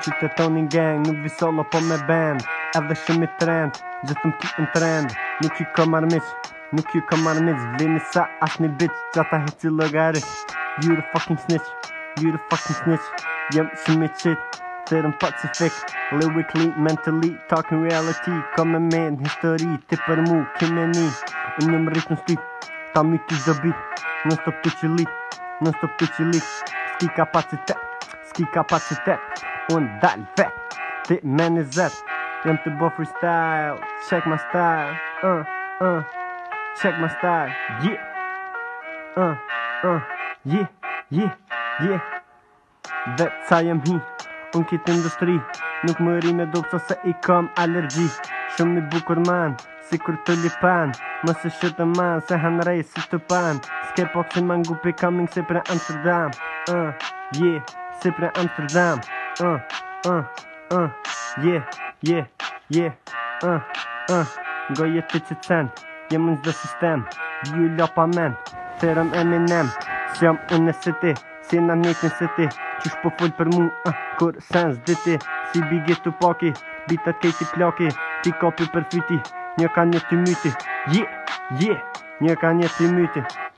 Qytetonin gang, nuk vi solo po me band. Edhe shumë i trend, gjithëm ki në trend. Nuk ju ka marmiq, nuk ju ka marmiq. Vlini sa asni bitch, gjata heci logarit. You the fucking snitch, you the fucking snitch. Jem shumë i qit, thërëm pacifik. Lyrically, mentally, talking reality. Ka me në histori, ti për mu, kime ni. Unë jem rrit në street, ta my t'i zobit. Non stop të qëllit, non stop të qëllit. Ski kapacitet, unë dal vet. Ti me një zet, jem të bo freestyle. Check my style, check my style. Yeah, yeah. Vet sa jem hi, unë kitë industri. Nuk më ri me dopsa se i kam alergji. Shumë i bukur man, si kur të lipan. Mëse shëtë man, se han rej si të pan. S'ke po që man gupi coming si pre Amsterdam. Yeah, si pre Amsterdam. Yeah. Goje të qëtësen, jem unë zdo sistem. Ju lopa men, thërëm Eminem. Si jam unë në city, si në njëtë në city. Qysh po full për mu, kur sens diti. Si bigi të paki, bitat kejti plaki. Ti kopi për fyti, një ka një të myti. Yeah, një ka një të myti.